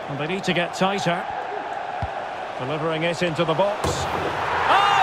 And they need to get tighter. Delivering it into the box. Oh!